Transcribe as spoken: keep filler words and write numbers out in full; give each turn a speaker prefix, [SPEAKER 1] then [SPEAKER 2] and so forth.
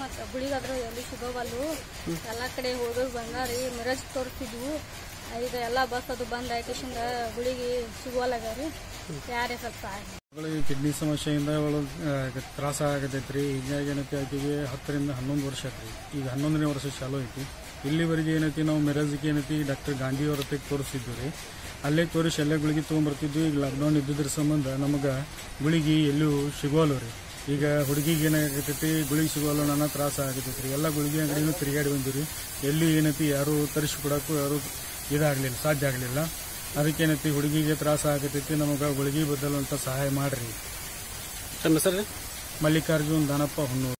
[SPEAKER 1] ಗುಳಿಗಾದ್ರೂ ಎಲ್ಲಿ ಸಿಗೋವಲ್ಲು. ಎಲ್ಲ ಕಡೆ ಹೋಗೋದು ಬಂದಾರಿ, ಮಿರಜ್ ತೋರಿಸ್ತಿದ್ವು. ಈಗ ಎಲ್ಲ ಬಸ್ ಅದು ಬಂದ್ ಆಯ್ಕೆಶಿಂದ ಗುಳಿಗೆ ಸಿಗೋಲ್ಲಾಗ್ಯಾವ್ರಿ. ಯಾರೇ ಸ್ವಲ್ಪ
[SPEAKER 2] ಅವಳಿಗೆ ಕಿಡ್ನಿ ಸಮಸ್ಯೆಯಿಂದ ಅವಳು ತ್ರಾಸ ಆಗತೈತ್ರಿ. ಹೀಗಾಗಿ ಏನೈತಿ ಆಕೆಗೆ ಹತ್ತರಿಂದ ಹನ್ನೊಂದು ವರ್ಷ ಐತ್ರಿ. ಈಗ ಹನ್ನೊಂದನೇ ವರ್ಷ ಚಾಲೂ ಐತಿ. ಇಲ್ಲಿವರೆಗೆ ಏನೈತಿ ನಾವು ಮಿರಜ್ಗೆ ಏನೈತಿ ಡಾಕ್ಟರ್ ಗಾಂಧಿ ಅವ್ರ ಹತ್ತಿರ ತೋರಿಸ್ತಿದ್ವಿ ರೀ. ಅಲ್ಲೇ ತೋರಿಸಿ ಎಲ್ಲ ಗುಳಿಗೆ ತೊಗೊಂಬರ್ತಿದ್ವಿ. ಈಗ ಲಾಕ್ಡೌನ್ ಇದ್ದಿದ್ರ ಸಂಬಂಧ ನಮಗೆ ಗುಳಿಗೆ ಎಲ್ಲೂ ಸಿಗೋಲ್ಲ ರೀ. ಈಗ ಹುಡುಗಿಗೆ ಏನಾಗತೈತಿ, ಗುಳಿಗೆ ಸಿಗೋಲ್ಲ, ನನ್ನ ತ್ರಾಸ ಆಗತೈತಿ ರೀ. ಎಲ್ಲ ಗುಳಿಗೆ ಅಂಗಡಿನೂ ತಿರುಗಾಡಿ ಬಂದಿವಿ. ಎಲ್ಲಿ ಏನೈತಿ ಯಾರು ತರಿಸ್ಕೊಡಕ್ಕೂ ಯಾರು ಇದಾಗಲಿಲ್ಲ, ಸಾಧ್ಯ ಆಗಲಿಲ್ಲ. ಅದಕ್ಕೇನೈತಿ ಹುಡುಗಿಗೆ ತ್ರಾಸ ಆಗತೈತಿ, ನಮಗೆ ಗುಳಿಗೆ ಬದಲು ಅಂತ ಸಹಾಯ ಮಾಡ್ರಿ.
[SPEAKER 3] ತಮ್ಮ ಹೆಸರು?
[SPEAKER 2] ಮಲ್ಲಿಕಾರ್ಜುನ್ ದಾನಪ್ಪ ಹೊನ್ನೂರು.